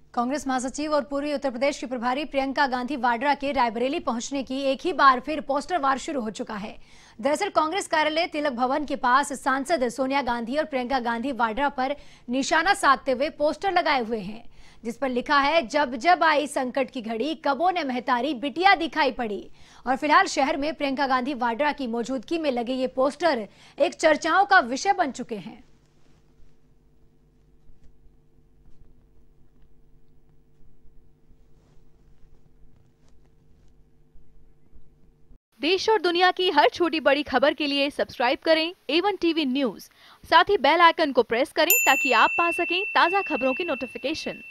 कांग्रेस महासचिव और पूर्वी उत्तर प्रदेश की प्रभारी प्रियंका गांधी वाड्रा के रायबरेली पहुंचने की एक ही बार फिर पोस्टर वार शुरू हो चुका है। दरअसल कांग्रेस कार्यालय तिलक भवन के पास सांसद सोनिया गांधी और प्रियंका गांधी वाड्रा पर निशाना साधते हुए पोस्टर लगाए हुए हैं, जिस पर लिखा है, जब जब आई संकट की घड़ी कबों ने महतारी बिटिया दिखाई पड़ी। और फिलहाल शहर में प्रियंका गांधी वाड्रा की मौजूदगी में लगे ये पोस्टर एक चर्चाओं का विषय बन चुके हैं। देश और दुनिया की हर छोटी बड़ी खबर के लिए सब्सक्राइब करें A1 टीवी न्यूज़। साथ ही बेल आइकन को प्रेस करें ताकि आप पा सकें ताज़ा खबरों की नोटिफिकेशन।